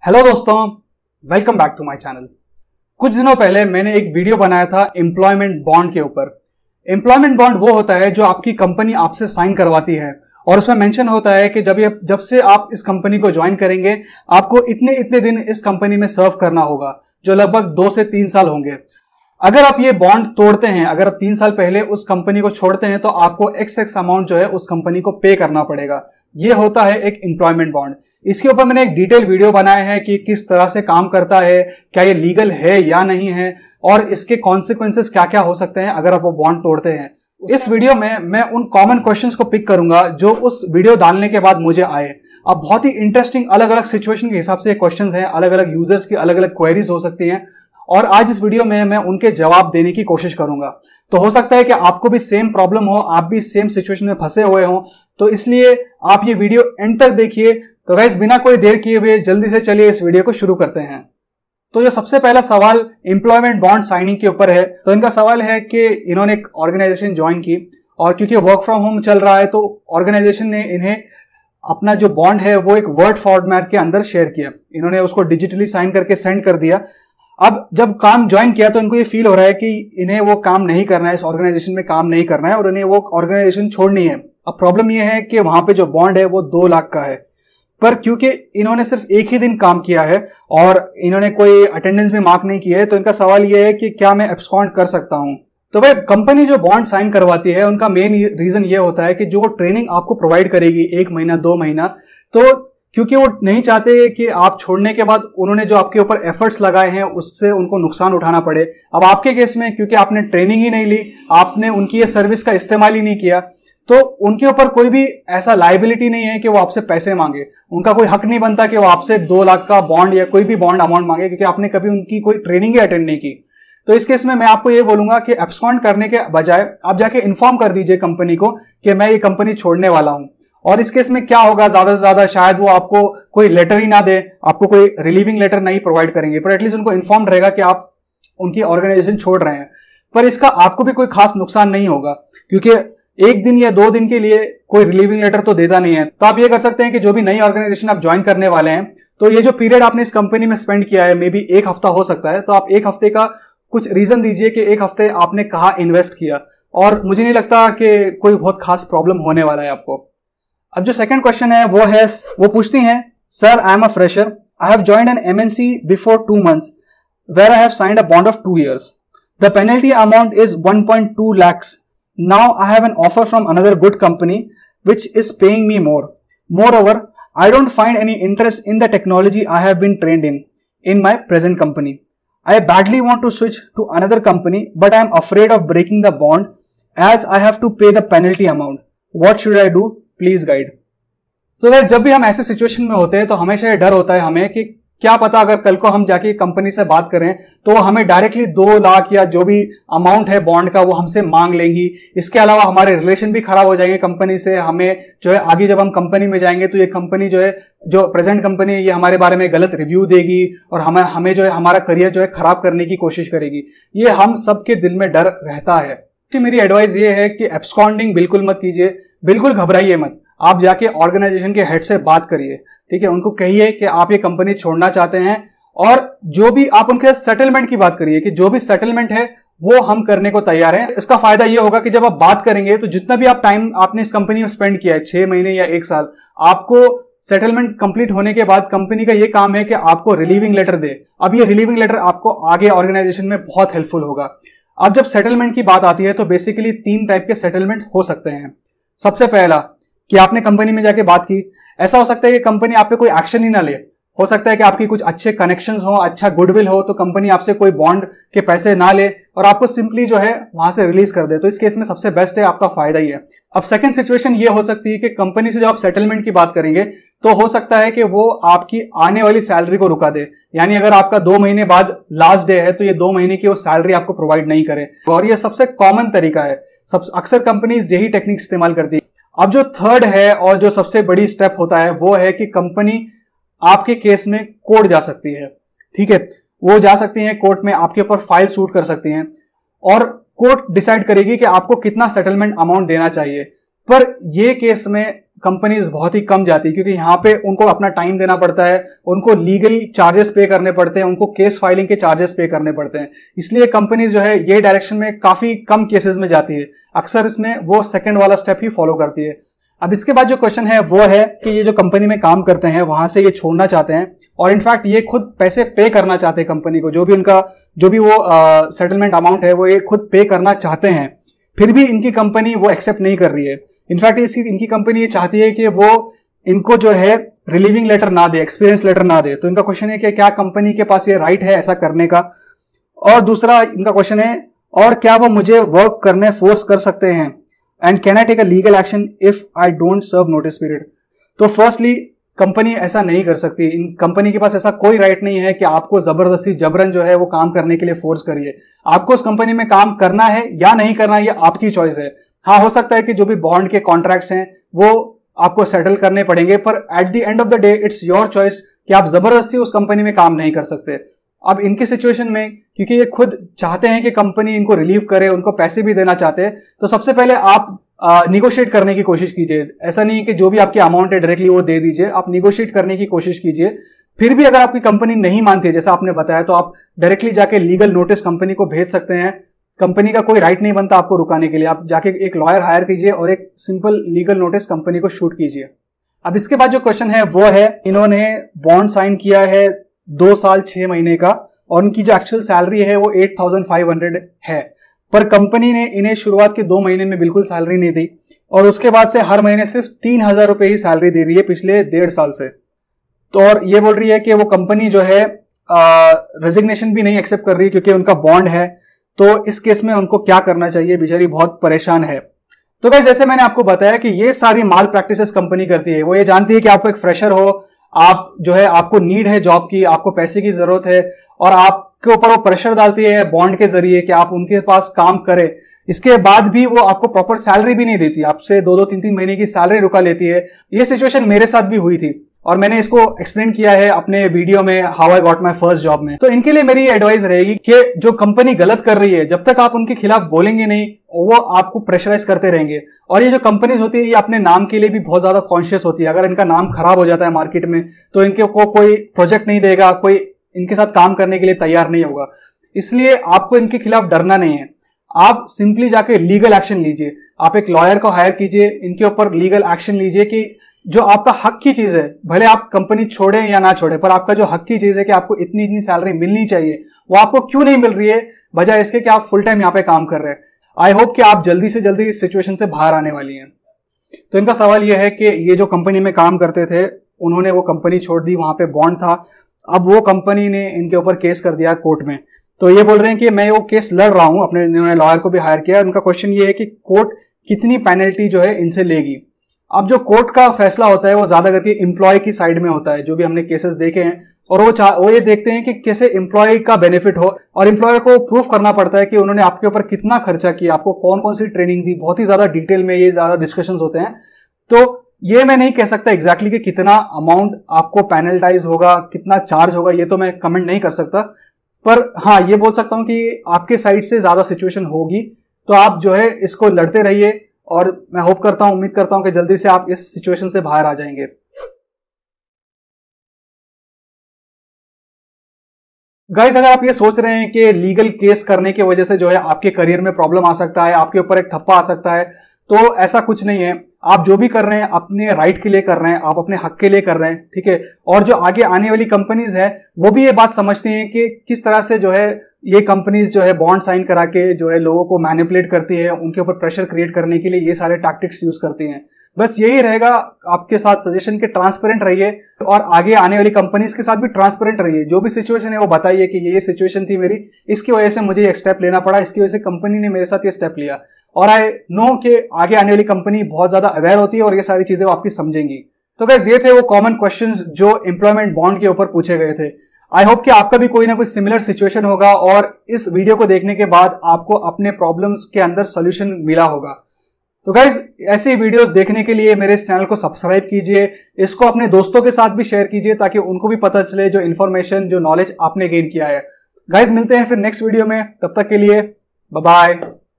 Hello दोस्तों, welcome back to my channel. कुछ दिनों पहले मैंने एक वीडियो बनाया था एम्प्लॉयमेंट बॉन्ड के ऊपर। एम्प्लॉयमेंट बॉन्ड वो होता है जो आपकी कंपनी आपसे साइन करवाती है और उसमें मेंशन होता है कि जब से आप इस कंपनी को ज्वाइन करेंगे आपको इतने इतने दिन इस कंपनी में सर्व करना होगा, जो लगभग 2 से 3 साल होंगे। अगर आप ये बॉन्ड तोड़ते हैं, अगर आप 3 साल पहले उस कंपनी को छोड़ते हैं तो आपको एक्स अमाउंट जो है उस कंपनी को पे करना पड़ेगा। ये होता है एक एम्प्लॉयमेंट बॉन्ड। इसके ऊपर मैंने एक डिटेल वीडियो बनाया है कि किस तरह से काम करता है, क्या ये लीगल है या नहीं है और इसके कॉन्सिक्वेंसेस क्या क्या हो सकते हैं अगर आप वो बॉन्ड तोड़ते हैं। इस वीडियो में मैं उन कॉमन क्वेश्चंस को पिक करूंगा जो उस वीडियो डालने के बाद मुझे आए। अब बहुत ही इंटरेस्टिंग अलग अलग सिचुएशन के हिसाब से क्वेश्चंस हैं, अलग अलग यूजर्स की अलग अलग क्वेरीज हो सकती हैं और आज इस वीडियो में मैं उनके जवाब देने की कोशिश करूंगा। तो हो सकता है कि आपको भी सेम प्रॉब्लम हो, आप भी सेम सिचुएशन में फंसे हुए हो, तो इसलिए आप ये वीडियो एंड तक देखिए। तो गाइस, बिना कोई देर किए हुए जल्दी से चलिए इस वीडियो को शुरू करते हैं। तो जो सबसे पहला सवाल एम्प्लॉयमेंट बॉन्ड साइनिंग के ऊपर है, तो इनका सवाल है कि इन्होंने एक ऑर्गेनाइजेशन ज्वाइन की और क्योंकि वर्क फ्रॉम होम चल रहा है तो ऑर्गेनाइजेशन ने इन्हें अपना जो बॉन्ड है वो एक वर्ड फॉर्मेट के अंदर शेयर किया। इन्होंने उसको डिजिटली साइन करके सेंड कर दिया। अब जब काम ज्वाइन किया तो इनको ये फील हो रहा है कि इन्हें वो काम नहीं करना है, इस ऑर्गेनाइजेशन में काम नहीं करना है और इन्हें वो ऑर्गेनाइजेशन छोड़नी है। अब प्रॉब्लम ये है कि वहां पे जो बॉन्ड है वो 2 लाख का है, पर क्योंकि इन्होंने सिर्फ एक ही दिन काम किया है और इन्होंने कोई अटेंडेंस भी मार्क नहीं की है, तो इनका सवाल ये है कि क्या मैं एब्सकॉन्ड कर सकता हूं। तो भाई, कंपनी जो बॉन्ड साइन करवाती है उनका मेन रीजन ये होता है कि जो ट्रेनिंग आपको प्रोवाइड करेगी 1 महीना 2 महीना, तो क्योंकि वो नहीं चाहते कि आप छोड़ने के बाद उन्होंने जो आपके ऊपर एफर्ट्स लगाए हैं उससे उनको नुकसान उठाना पड़े। अब आपके केस में क्योंकि आपने ट्रेनिंग ही नहीं ली, आपने उनकी ये सर्विस का इस्तेमाल ही नहीं किया, तो उनके ऊपर कोई भी ऐसा लायबिलिटी नहीं है कि वो आपसे पैसे मांगे। उनका कोई हक नहीं बनता कि वो आपसे 2 लाख का बॉन्ड या कोई भी बॉन्ड अमाउंट मांगे, क्योंकि आपने कभी उनकी कोई ट्रेनिंग ही अटेंड नहीं की। तो इस केस में मैं आपको ये बोलूंगा कि एब्सकॉन्ड करने के बजाय आप जाके इन्फॉर्म कर दीजिए कंपनी को कि मैं ये कंपनी छोड़ने वाला हूं। और इस केस में क्या होगा, ज्यादा से ज्यादा शायद वो आपको कोई लेटर ही ना दे, आपको कोई रिलीविंग लेटर नहीं प्रोवाइड करेंगे, पर एटलीस्ट उनको इन्फॉर्म रहेगा कि आप उनकी ऑर्गेनाइजेशन छोड़ रहे हैं। पर इसका आपको भी कोई खास नुकसान नहीं होगा, क्योंकि 1 दिन या 2 दिन के लिए कोई रिलीविंग लेटर तो देता नहीं है। तो आप ये कर सकते हैं कि जो भी नई ऑर्गेनाइजेशन आप ज्वाइन करने वाले हैं, तो ये जो पीरियड आपने इस कंपनी में स्पेंड किया है, मे बी 1 हफ्ता हो सकता है, तो आप 1 हफ्ते का कुछ रीजन दीजिए कि 1 हफ्ते आपने कहाँ इन्वेस्ट किया, और मुझे नहीं लगता कि कोई बहुत खास प्रॉब्लम होने वाला है आपको। अब जो सेकंड क्वेश्चन है वो पूछती हैं, sir I am a fresher, I have joined an MNC before 2 months where I have signed a bond of 2 years. The penalty amount is 1.2 lakhs. Now I have an offer from another good company which is paying me more. Moreover, I don't find any interest in the technology I have been trained in my present company. I badly want to switch to another company, but I am afraid of breaking the bond as I have to pay the penalty amount. What should I do? Please guide. तो guys, जब भी हम ऐसे situation में होते हैं तो हमेशा ये डर होता है हमें कि क्या पता अगर कल को हम जाके कंपनी से बात करें तो हमें डायरेक्टली 2 लाख या जो भी अमाउंट है बॉन्ड का वो हमसे मांग लेंगी। इसके अलावा हमारे रिलेशन भी खराब हो जाएंगे कंपनी से। हमें जो है आगे जब हम कंपनी में जाएंगे तो ये कंपनी जो है, जो प्रेजेंट कंपनी है, ये हमारे बारे में गलत रिव्यू देगी और हमें जो है हमारा करियर जो है खराब करने की कोशिश करेगी। ये हम सबके दिल में डर रहता है। तो मेरी एडवाइस ये है कि एब्सकॉन्डिंग बिल्कुल मत कीजिए, बिल्कुल घबराइए मत। आप जाके ऑर्गेनाइजेशन के हेड से बात करिए, ठीक है, उनको कहिए कि आप ये कंपनी छोड़ना चाहते हैं और जो भी आप उनके सेटलमेंट की बात करिए कि जो भी सेटलमेंट है वो हम करने को तैयार हैं। इसका फायदा ये होगा कि जब आप बात करेंगे तो जितना भी आप टाइम आपने इस कंपनी में स्पेंड किया है, 6 महीने या 1 साल, आपको सेटलमेंट कंप्लीट होने के बाद कंपनी का ये काम है कि आपको रिलीविंग लेटर दे। अब ये रिलीविंग लेटर आपको आगे ऑर्गेनाइजेशन में बहुत हेल्पफुल होगा। अब जब सेटलमेंट की बात आती है तो बेसिकली 3 टाइप के सेटलमेंट हो सकते हैं। सबसे पहला कि आपने कंपनी में जाके बात की, ऐसा हो सकता है कि कंपनी आप पे कोई एक्शन ही ना ले, हो सकता है कि आपकी कुछ अच्छे कनेक्शंस हो, अच्छा गुडविल हो, तो कंपनी आपसे कोई बॉन्ड के पैसे ना ले और आपको सिंपली जो है वहां से रिलीज कर दे। तो इस केस में सबसे बेस्ट है, आपका फायदा ही है। अब सेकंड सिचुएशन ये हो सकती है कि कंपनी से जब आप सेटलमेंट की बात करेंगे तो हो सकता है कि वो आपकी आने वाली सैलरी को रुका दे, यानी अगर आपका 2 महीने बाद लास्ट डे है तो ये 2 महीने की वो सैलरी आपको प्रोवाइड नहीं करे। और ये सबसे कॉमन तरीका है, अक्सर कंपनीज यही टेक्निक इस्तेमाल करती है। अब जो थर्ड है और जो सबसे बड़ी स्टेप होता है वो है कि कंपनी आपके केस में कोर्ट जा सकती है, ठीक है, वो जा सकती है कोर्ट में, आपके ऊपर फाइल शूट कर सकती हैं और कोर्ट डिसाइड करेगी कि आपको कितना सेटलमेंट अमाउंट देना चाहिए। पर ये केस में कंपनीज बहुत ही कम जाती है, क्योंकि यहाँ पे उनको अपना टाइम देना पड़ता है, उनको लीगल चार्जेस पे करने पड़ते हैं, उनको केस फाइलिंग के चार्जेस पे करने पड़ते हैं। इसलिए कंपनीज जो है ये डायरेक्शन में काफी कम केसेस में जाती है। अक्सर इसमें वो सेकंड वाला स्टेप ही फॉलो करती है। अब इसके बाद जो क्वेश्चन है वो है कि ये जो कंपनी में काम करते हैं वहां से ये छोड़ना चाहते हैं, और इनफैक्ट ये खुद पैसे पे करना चाहते हैं कंपनी को, जो भी वो सेटलमेंट अमाउंट है वो ये खुद पे करना चाहते हैं, फिर भी इनकी कंपनी वो एक्सेप्ट नहीं कर रही है। इनफैक्ट इनकी कंपनी ये चाहती है कि वो इनको जो है रिलीविंग लेटर ना दे, एक्सपीरियंस लेटर ना दे। तो इनका क्वेश्चन है कि क्या कंपनी के पास ये राइट है ऐसा करने का। और दूसरा इनका क्वेश्चन है, और क्या वो मुझे वर्क करने फोर्स कर सकते हैं, and can I take a legal action if I don't serve notice period. तो फर्स्टली कंपनी ऐसा नहीं कर सकती। इन कंपनी के पास ऐसा कोई राइट नहीं है कि आपको जबरदस्ती जबरन जो है वो काम करने के लिए फोर्स करिए। आपको उस कंपनी में काम करना है या नहीं करना है, ये आपकी चॉइस है। हाँ, हो सकता है कि जो भी बॉन्ड के कॉन्ट्रैक्ट्स हैं वो आपको सेटल करने पड़ेंगे, पर at the end of the day it's your choice कि आप जबरदस्ती उस कंपनी में काम नहीं कर सकते। अब इनकी सिचुएशन में क्योंकि ये खुद चाहते हैं कि कंपनी इनको रिलीव करे, उनको पैसे भी देना चाहते हैं, तो सबसे पहले आप निगोशिएट करने की कोशिश कीजिए। ऐसा नहीं है कि जो भी आपकी अमाउंट है डायरेक्टली वो दे दीजिए, आप निगोशिएट करने की कोशिश कीजिए। फिर भी अगर आपकी कंपनी नहीं मानती है जैसा आपने बताया, तो आप डायरेक्टली जाके लीगल नोटिस कंपनी को भेज सकते हैं। कंपनी का कोई राइट नहीं बनता आपको रुकाने के लिए। आप जाके एक लॉयर हायर कीजिए और एक सिंपल लीगल नोटिस कंपनी को शूट कीजिए। अब इसके बाद जो क्वेश्चन है वो है, इन्होंने बॉन्ड साइन किया है 2 साल 6 महीने का, और उनकी जो एक्चुअल सैलरी है वो 8,500 है, पर कंपनी ने इन्हें शुरुआत के 2 महीने में बिल्कुल सैलरी नहीं दी, और उसके बाद से हर महीने सिर्फ 3,000 रुपए ही सैलरी दे रही है पिछले 1.5 साल से। तो और ये बोल रही है कि वो कंपनी जो है रेजिग्नेशन भी नहीं एक्सेप्ट कर रही क्योंकि उनका बॉन्ड है। तो इस केस में उनको क्या करना चाहिए, बेचारी बहुत परेशान है। तो गाइस, जैसे मैंने आपको बताया कि ये सारी माल प्रैक्टिसेस कंपनी करती है। वो ये जानती है कि आपको एक फ्रेशर हो, आप जो है आपको नीड है जॉब की, आपको पैसे की जरूरत है, और आपके ऊपर वो प्रेशर डालती है बॉन्ड के जरिए कि आप उनके पास काम करें। इसके बाद भी वो आपको प्रॉपर सैलरी भी नहीं देती, आपसे 2-2, 3-3 महीने की सैलरी रुका लेती है। ये सिचुएशन मेरे साथ भी हुई थी और मैंने इसको एक्सप्लेन किया है अपने वीडियो में, how I got my first job में। तो इनके लिए मेरी एडवाइस रहेगी कि जो कंपनी गलत कर रही है, जब तक आप उनके खिलाफ बोलेंगे नहीं, वो आपको प्रेशराइज करते रहेंगे। और ये जो कंपनीज होती है ये अपने नाम के लिए भी बहुत ज्यादा कॉन्शियस होती है। अगर इनका नाम खराब हो जाता है मार्केट में तो इनके को कोई प्रोजेक्ट नहीं देगा, कोई इनके साथ काम करने के लिए तैयार नहीं होगा। इसलिए आपको इनके खिलाफ डरना नहीं है। आप सिंपली जाके लीगल एक्शन लीजिए। आप एक लॉयर को हायर कीजिए, इनके ऊपर लीगल एक्शन लीजिए कि जो आपका हक की चीज है, भले आप कंपनी छोड़ें या ना छोड़ें, पर आपका जो हक की चीज है कि आपको इतनी इतनी सैलरी मिलनी चाहिए, वो आपको क्यों नहीं मिल रही है, बजाय इसके कि आप फुल टाइम यहाँ पे काम कर रहे हैं। आई होप कि आप जल्दी से जल्दी इस सिचुएशन से बाहर आने वाली हैं। तो इनका सवाल यह है कि ये जो कंपनी में काम करते थे, उन्होंने वो कंपनी छोड़ दी, वहां पे बॉन्ड था, अब वो कंपनी ने इनके ऊपर केस कर दिया कोर्ट में। तो ये बोल रहे हैं कि मैं वो केस लड़ रहा हूं, अपने इन्होंने लॉयर को भी हायर किया। उनका क्वेश्चन ये है कि कोर्ट कितनी पेनल्टी जो है इनसे लेगी। अब जो कोर्ट का फैसला होता है वो ज्यादा करके एम्प्लॉय की साइड में होता है, जो भी हमने केसेस देखे हैं, और वो ये देखते हैं कि कैसे एम्प्लॉय का बेनिफिट हो, और एम्प्लॉयर को प्रूफ करना पड़ता है कि उन्होंने आपके ऊपर कितना खर्चा किया, आपको कौन कौन सी ट्रेनिंग दी। बहुत ही ज्यादा डिटेल में ये ज्यादा डिस्कशंस होते हैं। तो ये मैं नहीं कह सकता एग्जैक्टली कि कितना अमाउंट आपको पेनल्टाइज होगा, कितना चार्ज होगा, ये तो मैं कमेंट नहीं कर सकता। पर हाँ, ये बोल सकता हूं कि आपके साइड से ज्यादा सिचुएशन होगी, तो आप जो है इसको लड़ते रहिए, और मैं होप करता हूं, उम्मीद करता हूं कि जल्दी से आप इस सिचुएशन से बाहर आ जाएंगे। गाइस, अगर आप ये सोच रहे हैं कि लीगल केस करने की वजह से जो है आपके करियर में प्रॉब्लम आ सकता है, आपके ऊपर एक थप्पा आ सकता है, तो ऐसा कुछ नहीं है। आप जो भी कर रहे हैं अपने राइट के लिए कर रहे हैं, आप अपने हक के लिए कर रहे हैं, ठीक है। और जो आगे आने वाली कंपनीज है वो भी ये बात समझती हैं कि किस तरह से जो है ये कंपनीज जो है बॉन्ड साइन करा के जो है लोगों को मैनिपुलेट करती है, उनके ऊपर प्रेशर क्रिएट करने के लिए ये सारे टैक्टिक्स यूज करती हैं। बस यही रहेगा आपके साथ सजेशन के, ट्रांसपेरेंट रहिए, और आगे आने वाली कंपनीज के साथ भी ट्रांसपेरेंट रहिए। जो भी सिचुएशन है वो बताइए कि ये सिचुएशन थी मेरी, इसकी वजह से मुझे एक स्टेप लेना पड़ा, इसकी वजह से कंपनी ने मेरे साथ ये स्टेप लिया। और आई नो कि आगे आने वाली कंपनी बहुत ज्यादा अवेयर होती है और ये सारी चीजें वो आपकी समझेंगी। तो गाइस, ये थे वो कॉमन क्वेश्चंस जो एम्प्लॉयमेंट बॉन्ड के ऊपर पूछे गए थे। आई होप कि आपका भी कोई ना कोई सिमिलर सिचुएशन होगा और इस वीडियो को देखने के बाद आपको अपने प्रॉब्लम्स के अंदर सोल्यूशन मिला होगा। तो गाइज, ऐसे वीडियोस देखने के लिए मेरे इस चैनल को सब्सक्राइब कीजिए, इसको अपने दोस्तों के साथ भी शेयर कीजिए ताकि उनको भी पता चले जो इन्फॉर्मेशन, जो नॉलेज आपने गेन किया है। गाइज, मिलते हैं फिर नेक्स्ट वीडियो में, तब तक के लिए बाय बाय।